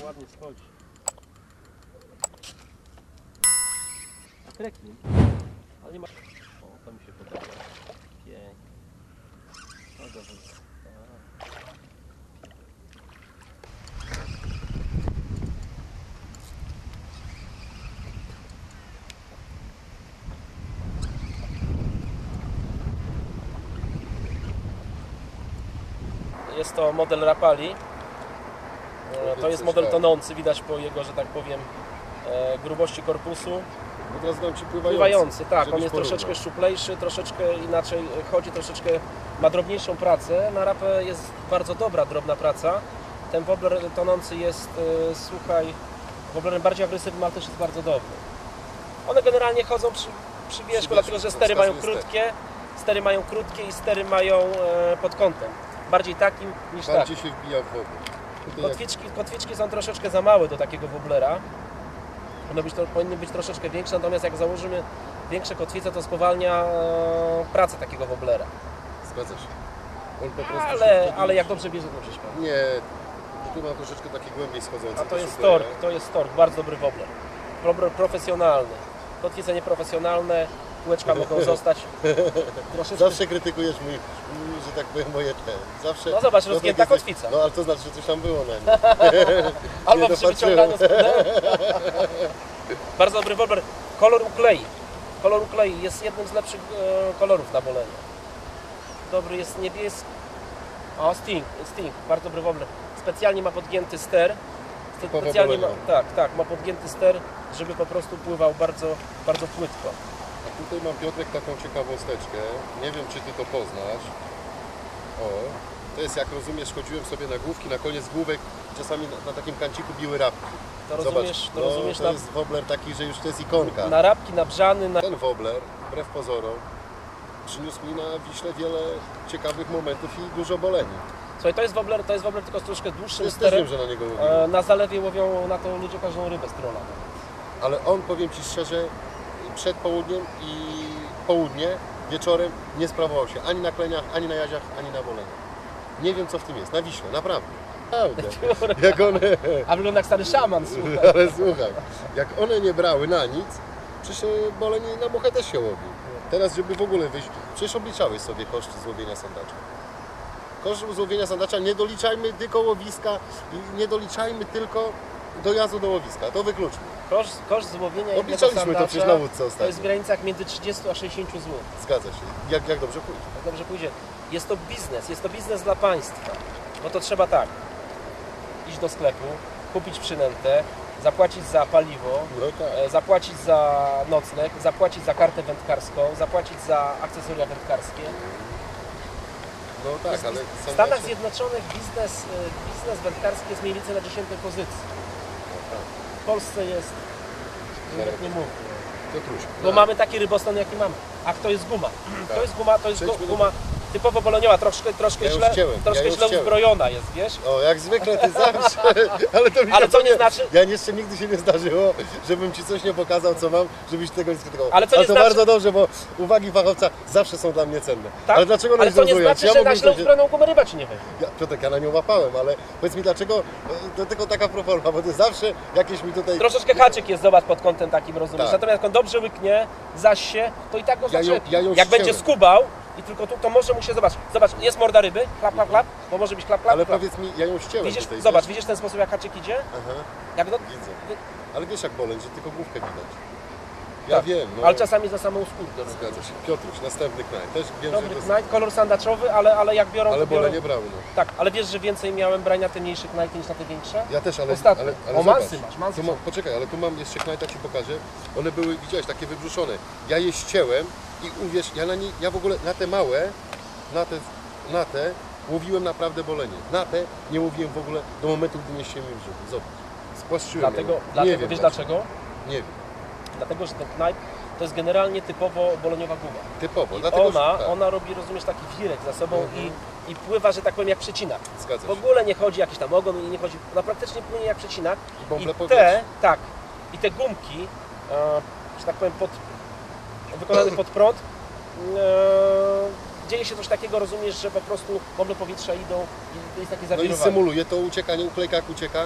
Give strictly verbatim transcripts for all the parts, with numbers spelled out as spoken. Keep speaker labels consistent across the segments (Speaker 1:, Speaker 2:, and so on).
Speaker 1: ładnie schodzi. A kreknij. Ale nie ma... O, to mi się podoba. Pięknie. No dobrze. Jest to model Rapalli. To jest model tonący, widać po jego, że tak powiem, grubości korpusu.
Speaker 2: Od razu dam ci pływający.
Speaker 1: Pływający, tak. On jest
Speaker 2: porównał.
Speaker 1: troszeczkę szczuplejszy, troszeczkę inaczej chodzi, troszeczkę ma drobniejszą pracę. Na rapę jest bardzo dobra, drobna praca. Ten wobbler tonący jest, słuchaj, wobblerem bardziej agresywnym, ale też jest bardzo dobry. One generalnie chodzą przy, przy wierzchu, dlatego że stery mają krótkie, stery mają krótkie i stery mają pod kątem. Bardziej takim niż takim.
Speaker 2: Bardziej się wbija w wodę.
Speaker 1: Kotwiczki, kotwiczki są troszeczkę za małe do takiego wobblera. One być, to, powinny być troszeczkę większe, natomiast jak założymy większe kotwice, to spowalnia e, pracę takiego wobblera.
Speaker 2: Zgadza się. On po prostu
Speaker 1: Ale,
Speaker 2: się
Speaker 1: ale jak dobrze bierze, to przeszkadza.
Speaker 2: Nie, tu ma troszeczkę takie głębiej schodzące.
Speaker 1: A to jest tork, to jest tork, bardzo dobry wobbler. Wobbler profesjonalny. Kotwice nieprofesjonalne, kółeczka mogą zostać troszeczkę...
Speaker 2: Zawsze krytykujesz mój, że tak powiem, moje te. Zawsze...
Speaker 1: No zobacz, rozgięta
Speaker 2: jesteś...
Speaker 1: kotwica.
Speaker 2: No ale to znaczy, że coś tam było na nim.
Speaker 1: Albo przy wyciąganiu z Bardzo dobry wobbler. Kolor uklei. Kolor uklei jest jednym z lepszych e, kolorów na bolenie. Dobry jest niebieski. O, Sting, Sting, bardzo dobry wobbler. Specjalnie ma podgięty ster. Specjalnie ma, tak, tak, ma podgięty ster, żeby po prostu pływał bardzo, bardzo płytko.
Speaker 2: A tutaj mam, Piotrek, taką ciekawosteczkę. Nie wiem, czy ty to poznasz. O, to jest, jak rozumiesz, chodziłem sobie na główki, na koniec główek czasami na, na takim kanciku biły rapki.
Speaker 1: To
Speaker 2: Zobacz,
Speaker 1: rozumiesz, to
Speaker 2: no,
Speaker 1: rozumiesz
Speaker 2: to
Speaker 1: na...
Speaker 2: jest wobbler taki, że już to jest ikonka.
Speaker 1: Na rapki, na brzany, na...
Speaker 2: Ten wobbler, wbrew pozorom, przyniósł mi na Wiśle wiele ciekawych momentów i dużo boleni.
Speaker 1: Słuchaj, to jest wobbler, to jest wobbler tylko z troszkę dłuższym
Speaker 2: Też
Speaker 1: sterem.
Speaker 2: wiem, że na niego łowiłem.
Speaker 1: Na zalewie łowią na to ludzie każdą rybę z trola.
Speaker 2: Ale on, powiem ci szczerze, przed południem i południe, wieczorem nie sprawował się ani na kleniach, ani na jaziach, ani na boleniach. Nie wiem, co w tym jest. Na Wiśle, naprawdę. Naprawdę. Jak one...
Speaker 1: A wygląda jak stary szaman, słuchaj.
Speaker 2: Ale słuchaj, jak one nie brały na nic, przecież boleń na muchę też się łowi. Teraz, żeby w ogóle wyjść, przecież obliczałeś sobie koszty złowienia sandacza. Koszt złowienia sandacza nie doliczajmy tylko łowiska i nie doliczajmy tylko dojazdu do łowiska, to wykluczmy.
Speaker 1: Koszt, koszt złowienia jednego
Speaker 2: Obliczaliśmy
Speaker 1: sandacza
Speaker 2: to przecież na łódce ostatnio.
Speaker 1: to jest w granicach między trzydziestu a sześćdziesięciu złotych.
Speaker 2: Zgadza się. Jak, jak dobrze pójdzie.
Speaker 1: Jak dobrze pójdzie. Jest to biznes, jest to biznes dla państwa. Bo to trzeba tak, iść do sklepu, kupić przynętę, zapłacić za paliwo,
Speaker 2: No tak.
Speaker 1: zapłacić za nocleg, zapłacić za kartę wędkarską, zapłacić za akcesoria wędkarskie.
Speaker 2: No tak, ale
Speaker 1: W Stanach Zjednoczonych biznes, biznes wędkarski jest mniej więcej na dziesiątej pozycji. W Polsce jest, jak nie mówię,
Speaker 2: Piotruś,
Speaker 1: bo
Speaker 2: tak.
Speaker 1: mamy taki rybostan, jaki mamy. A to jest guma.
Speaker 2: Tak.
Speaker 1: To jest guma, to jest
Speaker 2: Przejdźmy
Speaker 1: guma
Speaker 2: do...
Speaker 1: typowo boleniowa, troszkę, troszkę
Speaker 2: Ja już
Speaker 1: źle,
Speaker 2: chciałem,
Speaker 1: troszkę
Speaker 2: ja już
Speaker 1: źle
Speaker 2: chciałem.
Speaker 1: uzbrojona jest, wiesz?
Speaker 2: O, jak zwykle ty zawsze, ale to mi
Speaker 1: Ale
Speaker 2: się
Speaker 1: co nie znaczy-
Speaker 2: Ja jeszcze nigdy się nie zdarzyło, żebym ci coś nie pokazał, co mam, żebyś tego nie skrytykował.
Speaker 1: Ale co nie
Speaker 2: to
Speaker 1: znaczy-
Speaker 2: bardzo dobrze, bo uwagi fachowca zawsze są dla mnie cenne.
Speaker 1: Tak?
Speaker 2: Ale dlaczego
Speaker 1: Ale
Speaker 2: nas
Speaker 1: to nie
Speaker 2: rozwijać?
Speaker 1: znaczy, że na źle
Speaker 2: mógłbym się...
Speaker 1: uzbrojoną gumę ryba ci nie weźmie.
Speaker 2: ja, Piotrek, ja na nią łapałem, ale powiedz mi dlaczego, to tylko taka proforma, bo to zawsze jakieś mi tutaj...
Speaker 1: Troszeczkę haczyk jest, zobacz, pod kątem takim, rozumiesz?
Speaker 2: Tak.
Speaker 1: Natomiast jak on dobrze łyknie, zaś się, to i tak go
Speaker 2: Ja ją-
Speaker 1: zaczepi.
Speaker 2: ja ją
Speaker 1: Jak będzie
Speaker 2: ścięłem.
Speaker 1: skubał i tylko tu, to może mu się, zobacz, zobacz, jest morda ryby, klap, klap, klap, bo może być klap, klap,
Speaker 2: Ale
Speaker 1: klap.
Speaker 2: powiedz mi, ja ją ścięłem
Speaker 1: Widzisz,
Speaker 2: tutaj,
Speaker 1: zobacz,
Speaker 2: wiesz?
Speaker 1: widzisz ten sposób, jak haczyk idzie?
Speaker 2: Aha,
Speaker 1: Jak do...
Speaker 2: widzę. Ale wiesz jak boleń, że tylko główkę widać. Ja
Speaker 1: Tak,
Speaker 2: wiem, no.
Speaker 1: ale czasami za samą skórkę.
Speaker 2: Zgadza się. Piotruś, następny knajp. Też wiem,
Speaker 1: Dobry
Speaker 2: że to...
Speaker 1: knight, kolor sandaczowy, ale, ale jak biorą,
Speaker 2: Ale
Speaker 1: to biorą...
Speaker 2: bole nie brały, no.
Speaker 1: Tak, ale wiesz, że więcej miałem brań na te mniejsze knajty niż na te większe?
Speaker 2: Ja też, ale...
Speaker 1: Ostatnio.
Speaker 2: ale, ale
Speaker 1: O,
Speaker 2: zobacz,
Speaker 1: mansy masz, mansy
Speaker 2: tu mam, poczekaj, ale tu mam jeszcze knajta, ci pokażę. One były, widziałeś, takie wybrzuszone. Ja je ścięłem i uwierz, ja na nie, ja w ogóle na te małe, na te, na te łowiłem naprawdę bolenie. Na te nie łowiłem w ogóle do momentu, gdy nie ścięłem w brzuchu. Zobacz, spłaszczyłem
Speaker 1: Dlatego,
Speaker 2: je.
Speaker 1: dlatego
Speaker 2: Nie wiem
Speaker 1: wiesz dlaczego?
Speaker 2: Nie wiem.
Speaker 1: Dlatego, że ten knajp to jest generalnie typowo boleniowa guma.
Speaker 2: Typowo.
Speaker 1: I
Speaker 2: Dlatego,
Speaker 1: ona,
Speaker 2: że, tak.
Speaker 1: ona robi, rozumiesz, taki wirek za sobą
Speaker 2: Mhm.
Speaker 1: i, i pływa, że tak powiem, jak przecinak.
Speaker 2: Zgadza
Speaker 1: W
Speaker 2: się.
Speaker 1: ogóle nie chodzi jakiś tam ogon, nie chodzi, ona praktycznie płynie jak przecinak.
Speaker 2: I bąble
Speaker 1: I
Speaker 2: powietrze.
Speaker 1: te, tak, i te gumki, e, że tak powiem, pod, wykonane pod prąd, e, dzieje się coś takiego, rozumiesz, że po prostu bąble powietrza idą i to jest takie
Speaker 2: No i
Speaker 1: zawirowanie.
Speaker 2: symuluje to uciekanie, uklejka jak ucieka.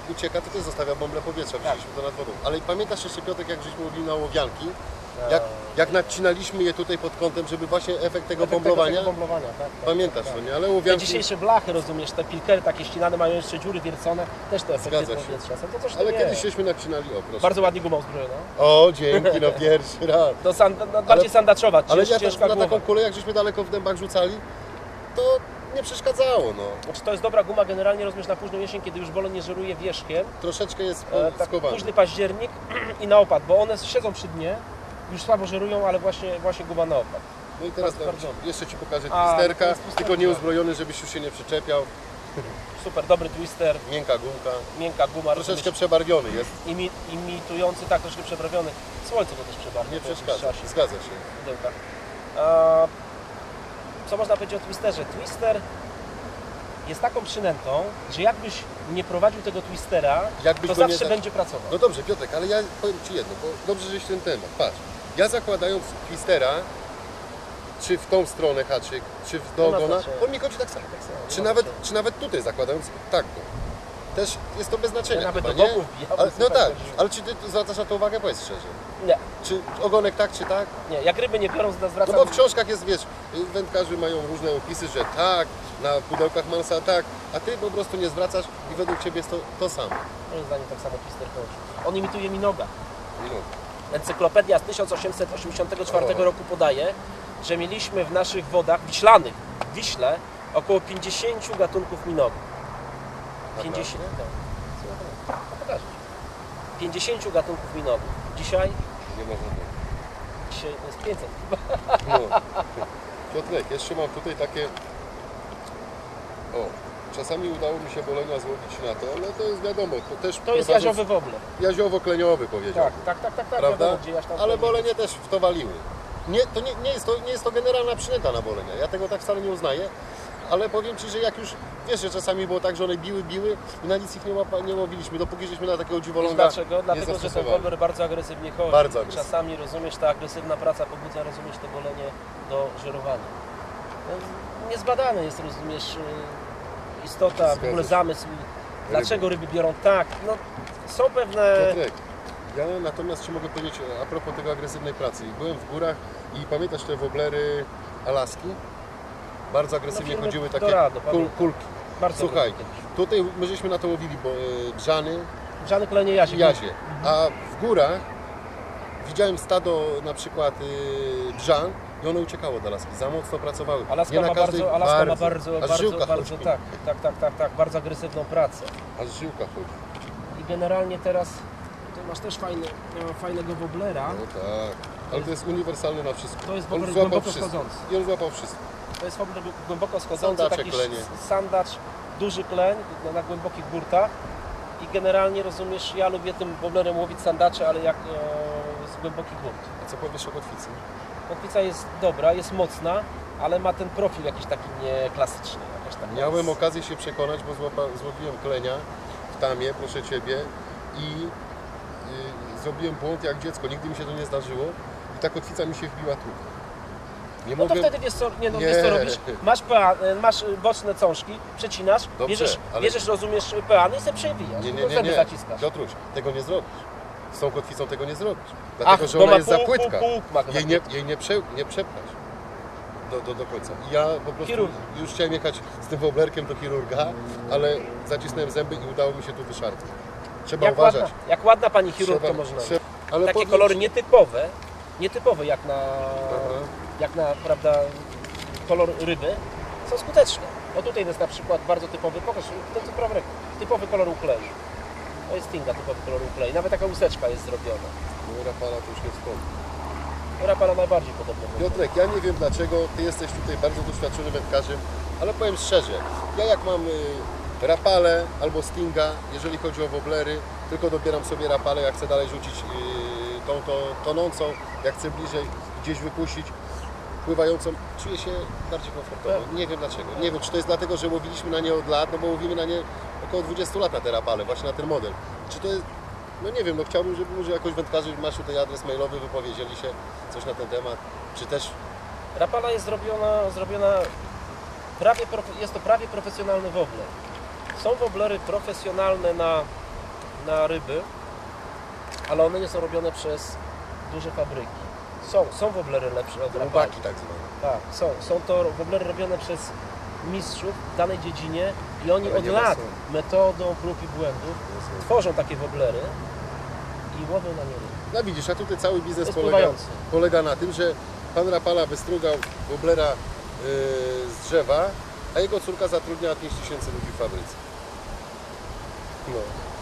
Speaker 2: ucieka, to też zostawia bąble powietrza, wzięliśmy to nad wodą. Ale pamiętasz jeszcze, Piotrek, jak żeśmy mówili na łowianki, jak, jak nacinaliśmy je tutaj pod kątem, żeby właśnie efekt tego
Speaker 1: Efekt
Speaker 2: bomblowania,
Speaker 1: Tego bomblowania tak, tak,
Speaker 2: pamiętasz
Speaker 1: tak,
Speaker 2: to,
Speaker 1: tak.
Speaker 2: nie? Ale
Speaker 1: Te
Speaker 2: łowianki,
Speaker 1: dzisiejsze blachy, rozumiesz, te pilkery takie ścinane, mają jeszcze dziury wiercone, też te efekty
Speaker 2: Zgadza się.
Speaker 1: powietrza są. To coś
Speaker 2: ale
Speaker 1: nie.
Speaker 2: kiedyś żeśmy nacinali, o proszę.
Speaker 1: Bardzo ładnie guma uzbrojona.
Speaker 2: O, dzięki, no pierwszy raz.
Speaker 1: To sand, no, bardziej sandaczowa, cięż,
Speaker 2: Ale ja
Speaker 1: ciężka
Speaker 2: tak, na
Speaker 1: guma.
Speaker 2: taką kulę, jak żeśmy daleko w dębach rzucali, to nie przeszkadzało, no.
Speaker 1: Znaczy, to jest dobra guma generalnie, rozumiesz, na późną jesień, kiedy już bolo nie żeruje wierzchiem.
Speaker 2: Troszeczkę jest
Speaker 1: E, tak
Speaker 2: skowane.
Speaker 1: późny październik i na opad, bo one siedzą przy dnie, już słabo żerują, ale właśnie, właśnie guma na opad.
Speaker 2: No i teraz
Speaker 1: bardzo,
Speaker 2: tam,
Speaker 1: bardzo.
Speaker 2: jeszcze Ci pokażę
Speaker 1: A,
Speaker 2: twisterka,
Speaker 1: to jest twisterka.
Speaker 2: tylko nieuzbrojony, żebyś już się nie przyczepiał.
Speaker 1: Super, dobry twister,
Speaker 2: Miękka gumka.
Speaker 1: miękka guma,
Speaker 2: Troszeczkę
Speaker 1: rozumiesz,
Speaker 2: przebarwiony jest.
Speaker 1: imi, imitujący, tak, troszkę przebarwiony. Słońce to też przebarwia.
Speaker 2: Nie
Speaker 1: po jakimś
Speaker 2: przeszkadza.
Speaker 1: czasie.
Speaker 2: Zgadza się.
Speaker 1: Pudełka. A, co można powiedzieć o twisterze? Twister jest taką przynętą, że jakbyś nie prowadził tego twistera,
Speaker 2: Jakbyś
Speaker 1: to
Speaker 2: go nie
Speaker 1: zawsze
Speaker 2: da-
Speaker 1: będzie pracował.
Speaker 2: No dobrze, Piotrek, ale ja powiem Ci jedno, bo dobrze, żeś ten temat. Patrz, ja zakładając twistera, czy w tą stronę haczyk, czy w do
Speaker 1: Nie ma
Speaker 2: ogona,
Speaker 1: znaczenia.
Speaker 2: on mi chodzi tak samo.
Speaker 1: Tak samo, nie
Speaker 2: Czy
Speaker 1: ma
Speaker 2: nawet,
Speaker 1: znaczenia.
Speaker 2: czy nawet tutaj zakładając tak go. Też jest to bez znaczenia
Speaker 1: Ja nawet
Speaker 2: chyba,
Speaker 1: do
Speaker 2: nie?
Speaker 1: boku wbijam,
Speaker 2: Ale, no
Speaker 1: słuchaj,
Speaker 2: tak,
Speaker 1: chodzi.
Speaker 2: ale czy Ty zwracasz na to uwagę? Powiedz szczerze.
Speaker 1: Nie,
Speaker 2: Czy ogonek tak, czy tak?
Speaker 1: nie, jak ryby nie biorą, to
Speaker 2: No
Speaker 1: zwracam...
Speaker 2: bo w książkach jest, wiesz, wędkarze mają różne opisy, że tak, na pudełkach Mansa tak, a Ty po prostu nie zwracasz i według Ciebie jest to, to samo.
Speaker 1: Moim zdaniem tak samo twister chodzi. On imituje minoga.
Speaker 2: Minut.
Speaker 1: Encyklopediaa z tysiąc osiemset osiemdziesiątego czwartego
Speaker 2: O.
Speaker 1: roku podaje, że mieliśmy w naszych wodach wiślanych, w Wiśle, około pięćdziesiąt gatunków minogów. pięćdziesiąt, tak. No, pokażę ci. pięćdziesiąt gatunków minogów. Dzisiaj,
Speaker 2: Nie można tego.
Speaker 1: dzisiaj jest pięćset.
Speaker 2: No. Piotrek, jeszcze mam tutaj takie... O, czasami udało mi się bolenia złowić na to, ale to jest wiadomo, to też...
Speaker 1: To jest
Speaker 2: prowadząc-
Speaker 1: jaziowy wobler.
Speaker 2: Jaziowo-kleniowy powiedział.
Speaker 1: Tak, tak, tak, tak, tak.
Speaker 2: Prawda?
Speaker 1: Wiadomo, gdzie jaś tam
Speaker 2: Ale
Speaker 1: wchodzi.
Speaker 2: bolenie też w to waliły. Nie, to nie, nie, jest to, nie jest to generalna przynęta na bolenia, ja tego tak wcale nie uznaję, ale powiem Ci, że jak już, wiesz, że czasami było tak, że one biły, biły i na nic ich nie, łapa, nie łowiliśmy, dopóki żeśmy na takiego
Speaker 1: Wiesz
Speaker 2: dziwoląga
Speaker 1: dlaczego?
Speaker 2: nie
Speaker 1: Dlatego, że ten
Speaker 2: zastosowali.
Speaker 1: wobler bardzo agresywnie chodzi.
Speaker 2: Bardzo agresywnie.
Speaker 1: Czasami, rozumiesz, ta agresywna praca pobudza, rozumiesz, to bolenie do żerowania. No, niezbadane jest, rozumiesz, y, istota, w
Speaker 2: Zgadza
Speaker 1: ogóle
Speaker 2: się.
Speaker 1: zamysł, dlaczego ryby biorą tak. No, są pewne...
Speaker 2: Piotrek, ja natomiast Ci mogę powiedzieć a propos tego agresywnej pracy. Byłem w górach i pamiętasz te woblery Alaski? Bardzo agresywnie
Speaker 1: firmy
Speaker 2: chodziły takie
Speaker 1: Dorado,
Speaker 2: kul,
Speaker 1: pamiętam.
Speaker 2: kulki.
Speaker 1: Bardzo
Speaker 2: Słuchaj,
Speaker 1: lubię kiedyś.
Speaker 2: tutaj my żeśmy na to łowili, bo e, grzany
Speaker 1: Żadnych klenie jazie.
Speaker 2: i jazie, a w górach widziałem stado na przykład y, grzan i ono uciekało do Alaski, za mocno pracowały.
Speaker 1: Alaska
Speaker 2: Nie
Speaker 1: ma
Speaker 2: na każdej-
Speaker 1: bardzo, Alaska ma bardzo,
Speaker 2: aż
Speaker 1: bardzo,
Speaker 2: żyłka
Speaker 1: bardzo,
Speaker 2: chodzi.
Speaker 1: tak, tak, tak, tak, tak, bardzo agresywną pracę.
Speaker 2: Aż żyłka chodzi.
Speaker 1: I generalnie teraz, tutaj masz też fajny, e, fajnego woblera.
Speaker 2: No tak, ale to jest uniwersalny na wszystko.
Speaker 1: To jest
Speaker 2: On
Speaker 1: wobler
Speaker 2: złapał
Speaker 1: głęboko
Speaker 2: wszystko.
Speaker 1: schodzący.
Speaker 2: I on złapał wszystko.
Speaker 1: To jest wobler głęboko schodzący,
Speaker 2: Sandacze,
Speaker 1: taki
Speaker 2: klenie.
Speaker 1: s- sandacz, duży kleń na, na głębokich burtach. I generalnie rozumiesz, ja lubię tym woblerem łowić sandacze, ale jak e, z głębokich burt.
Speaker 2: A co powiesz o kotwicy?
Speaker 1: Kotwica jest dobra, jest mocna, ale ma ten profil jakiś taki nieklasyczny. Jakaś taka
Speaker 2: Miałem
Speaker 1: jest-
Speaker 2: okazję się przekonać, bo złapa, złowiłem klenia w tamie, proszę Ciebie, i y, zrobiłem błąd jak dziecko, nigdy mi się to nie zdarzyło i ta kotwica mi się wbiła tu. Nie
Speaker 1: No to
Speaker 2: mogłem...
Speaker 1: wtedy wiesz co, nie, no,
Speaker 2: Nie.
Speaker 1: wiesz co robisz? Masz, pea, e, masz e, boczne cążki, przecinasz,
Speaker 2: Dobrze,
Speaker 1: bierzesz,
Speaker 2: ale-
Speaker 1: bierzesz, rozumiesz, peany i sobie przewijasz.
Speaker 2: Nie, nie,
Speaker 1: tylko
Speaker 2: nie,
Speaker 1: zęby
Speaker 2: nie.
Speaker 1: zaciskasz.
Speaker 2: Piotruś, tego nie zrobisz. Z tą kotwicą tego nie zrobisz. Dlatego,
Speaker 1: Ach,
Speaker 2: że
Speaker 1: bo
Speaker 2: ona
Speaker 1: ma
Speaker 2: jest za
Speaker 1: pół, pół,
Speaker 2: płytka.
Speaker 1: pół, ma
Speaker 2: Jej nie, jej nie, prze, nie przepchać do, do, do końca. I ja po prostu
Speaker 1: Chirurg.
Speaker 2: już chciałem jechać z tym woblerkiem do chirurga, ale zacisnąłem zęby i udało mi się tu wyszarpać. Trzeba
Speaker 1: Jak
Speaker 2: uważać.
Speaker 1: ładna, jak ładna pani chirurg
Speaker 2: Trzeba-
Speaker 1: to można.
Speaker 2: trzeba- ale
Speaker 1: Takie
Speaker 2: powiem
Speaker 1: kolory
Speaker 2: ci-
Speaker 1: nietypowe, nietypowe jak na,
Speaker 2: Aha.
Speaker 1: jak na, prawda, kolor ryby, są skuteczne. O tutaj jest na przykład bardzo typowy, pokaż, ten co prawy ręką, typowy kolor uklei. To jest Stinga, typowy kolor uklei. Nawet taka łuseczka jest zrobiona.
Speaker 2: No, Rafała to już nie wspomnę.
Speaker 1: Rapala najbardziej podobna.
Speaker 2: Piotrek, ja nie wiem dlaczego, Ty jesteś tutaj bardzo doświadczonym wędkarzem, ale powiem szczerze, ja jak mam y, rapale albo stinga, jeżeli chodzi o woblery, tylko dobieram sobie rapale, jak chcę dalej rzucić y, tą to, tonącą, jak chcę bliżej gdzieś wypuścić pływającą, czuję się bardziej komfortowo. Nie wiem dlaczego. Nie wiem, czy to jest dlatego, że łowiliśmy na nie od lat, no bo łowimy na nie około dwudziestu lat na te rapale, właśnie na ten model. Czy to jest... No nie wiem, no chciałbym, żeby może jakoś wędkarzy, masz tutaj adres mailowy, wypowiedzieli się coś na ten temat, czy też
Speaker 1: Rapala jest zrobiona, zrobiona prawie, profe- jest to prawie profesjonalny wobler. Są woblery profesjonalne na na ryby, ale one nie są robione przez duże fabryki. Są, są woblery lepsze od rapali.
Speaker 2: Robaki tak zwane.
Speaker 1: Tak, są. Są to woblery robione przez mistrzów w danej dziedzinie i oni
Speaker 2: Ale
Speaker 1: od
Speaker 2: nie ma
Speaker 1: lat
Speaker 2: sensu.
Speaker 1: metodą prób i błędów tworzą takie woblery i łowią na nie ryby.
Speaker 2: No widzisz, a tutaj cały biznes
Speaker 1: Jest
Speaker 2: polega,
Speaker 1: pływający.
Speaker 2: polega na tym, że pan Rapala wystrugał woblera yy, z drzewa, a jego córka zatrudniała pięć tysięcy ludzi w fabryce. No.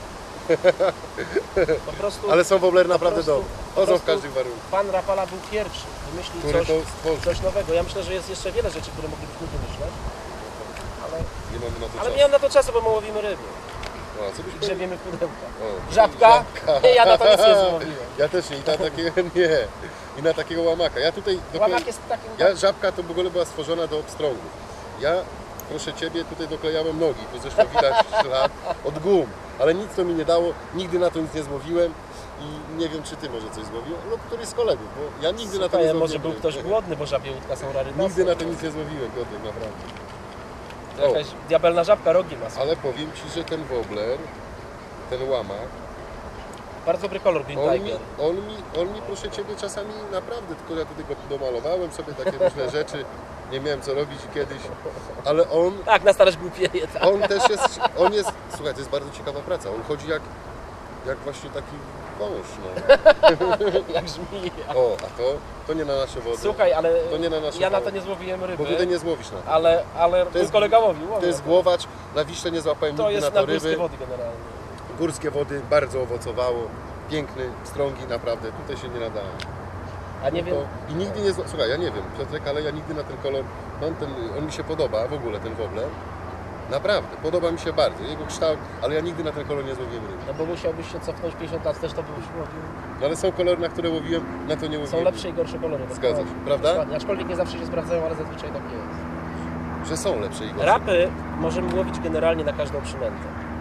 Speaker 1: Po prostu,
Speaker 2: Ale są woblery naprawdę
Speaker 1: prostu-
Speaker 2: dobre.
Speaker 1: po
Speaker 2: Chodzą w
Speaker 1: prostu
Speaker 2: każdych warunkach.
Speaker 1: pan Rapala był pierwszy, wymyślił
Speaker 2: Który
Speaker 1: coś,
Speaker 2: to stworzył.
Speaker 1: coś nowego. Ja myślę, że jest jeszcze wiele rzeczy, które moglibyśmy wymyślać, ale,
Speaker 2: Nie mamy na to
Speaker 1: ale
Speaker 2: czasu.
Speaker 1: nie mam na to czasu, bo my łowimy ryby.
Speaker 2: No, a co byś
Speaker 1: I
Speaker 2: powiedział?
Speaker 1: grzebiemy pudełka.
Speaker 2: O,
Speaker 1: Żabka?
Speaker 2: żabka.
Speaker 1: Nie, ja na to nic nie złowiłem.
Speaker 2: Ja też nie, i na takiego nie. I na takiego łamaka. Ja tutaj doklei-
Speaker 1: Łamak jest takim...
Speaker 2: Ja żabka to w ogóle była stworzona do pstrągów. Ja, proszę Ciebie, tutaj doklejałem nogi, tu zresztą widać ślad od gum, ale nic to mi nie dało, nigdy na to nic nie złowiłem i nie wiem, czy Ty może coś złowiłeś, lub któryś z kolegów, bo ja nigdy na to nie
Speaker 1: Słuchaj,
Speaker 2: złowiłem.
Speaker 1: może był ktoś głodny, bo żabie łódka są rarytasem.
Speaker 2: Nigdy na to nic nie złowiłem, Piotrek, naprawdę.
Speaker 1: To jakaś diabelna żabka rogi ma.
Speaker 2: Ale powiem Ci, że ten wobler, ten łamak,
Speaker 1: Bardzo dobry kolor Green
Speaker 2: on mi,
Speaker 1: Tiger.
Speaker 2: on, mi, on mi, proszę Ciebie, czasami naprawdę, tylko ja tutaj go domalowałem sobie takie różne rzeczy, nie miałem co robić kiedyś, ale on
Speaker 1: Tak, na starość głupieje, tak.
Speaker 2: On też jest, on jest, słuchaj, to jest bardzo ciekawa praca. On chodzi jak, jak właśnie taki wąż, no.
Speaker 1: Jak żmija.
Speaker 2: O, a to, to nie na nasze wody.
Speaker 1: Słuchaj, ale
Speaker 2: To nie na nasze
Speaker 1: ja na to
Speaker 2: wody.
Speaker 1: nie złowiłem ryby,
Speaker 2: Bo tutaj nie złowisz na to.
Speaker 1: ale, ale
Speaker 2: To
Speaker 1: mój
Speaker 2: jest-
Speaker 1: kolega łowił.
Speaker 2: To
Speaker 1: łowił.
Speaker 2: jest głowacz, na Wiśle nie złapałem
Speaker 1: To
Speaker 2: nigdy
Speaker 1: jest
Speaker 2: na
Speaker 1: na
Speaker 2: to
Speaker 1: górskie
Speaker 2: ryby.
Speaker 1: wody generalnie.
Speaker 2: Górskie wody, bardzo owocowało, piękny, strągi, naprawdę, tutaj się nie nadają.
Speaker 1: A nie
Speaker 2: No
Speaker 1: wiem,
Speaker 2: to, I nigdy nie, zła- słuchaj, ja nie wiem, Piotrek, ale ja nigdy na ten kolor, mam ten, on mi się podoba, w ogóle ten wobler. Naprawdę, podoba mi się bardzo, jego kształt, ale ja nigdy na ten kolor nie złowiłem ryby.
Speaker 1: no bo musiałbyś się cofnąć pięćdziesiąt lat, też to byś łowił.
Speaker 2: No ale są kolory, na które łowiłem, na to nie łowiłem.
Speaker 1: Są lepsze i gorsze kolory.
Speaker 2: Zgadza się,
Speaker 1: dokładnie.
Speaker 2: prawda?
Speaker 1: Dokładnie. Aczkolwiek nie zawsze się sprawdzają, ale zazwyczaj tak jest.
Speaker 2: Że są lepsze i gorsze.
Speaker 1: Rapy możemy łowić generalnie na każdą przynętę.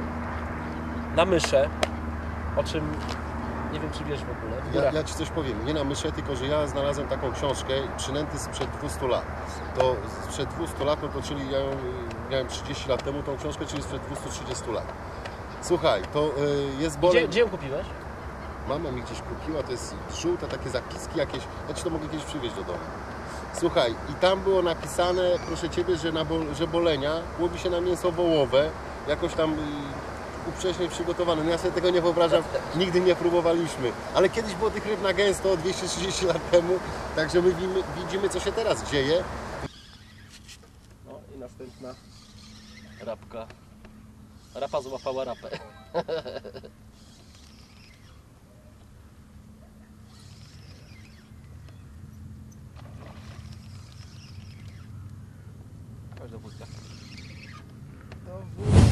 Speaker 1: Na myszę, o czym nie wiem, czy wiesz w ogóle. w
Speaker 2: Ja,
Speaker 1: górach.
Speaker 2: ja Ci coś powiem, nie na myszę, tylko że ja znalazłem taką książkę, przynęty sprzed dwustu lat. To sprzed dwustu lat, no to czyli ja ją y, miałem trzydzieści lat temu tą książkę, czyli sprzed dwustu trzydziestu lat. Słuchaj, to y, jest
Speaker 1: Gdzie,
Speaker 2: bolem...
Speaker 1: gdzie ją kupiłeś?
Speaker 2: Mama mi gdzieś kupiła, to jest żółte takie zapiski jakieś, ja Ci to mogę kiedyś przywieźć do domu. Słuchaj, i tam było napisane, proszę Ciebie, że, na bo, że bolenia łowi się na mięso wołowe, jakoś tam y, uprzednio przygotowane. No ja sobie tego nie wyobrażam, nigdy nie próbowaliśmy. Ale kiedyś było tych ryb na gęsto, dwieście trzydzieści lat temu, także my widzimy, widzimy co się teraz dzieje.
Speaker 1: No i następna rapka. Rapa złapała rapę. Chodź do wódka.
Speaker 3: Do wódki.